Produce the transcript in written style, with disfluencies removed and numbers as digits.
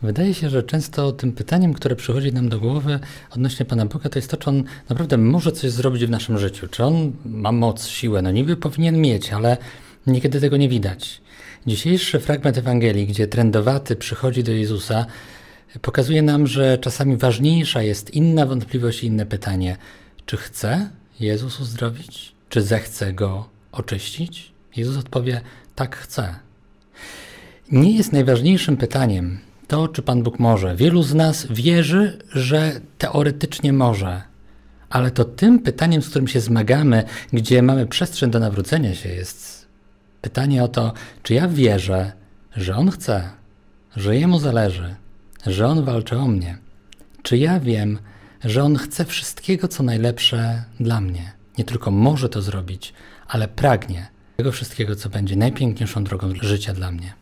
Wydaje się, że często tym pytaniem, które przychodzi nam do głowy odnośnie Pana Boga, to jest to, czy On naprawdę może coś zrobić w naszym życiu. Czy On ma moc, siłę? No niby powinien mieć, ale niekiedy tego nie widać. Dzisiejszy fragment Ewangelii, gdzie trędowaty przychodzi do Jezusa, pokazuje nam, że czasami ważniejsza jest inna wątpliwość i inne pytanie. Czy chce Jezus uzdrowić? Czy zechce Go oczyścić? Jezus odpowie, tak chcę. Nie jest najważniejszym pytaniem to, czy Pan Bóg może. Wielu z nas wierzy, że teoretycznie może. Ale to tym pytaniem, z którym się zmagamy, gdzie mamy przestrzeń do nawrócenia się, jest pytanie o to, czy ja wierzę, że On chce, że Jemu zależy, że On walczy o mnie. Czy ja wiem, że On chce wszystkiego, co najlepsze dla mnie. Nie tylko może to zrobić, ale pragnie tego wszystkiego, co będzie najpiękniejszą drogą życia dla mnie.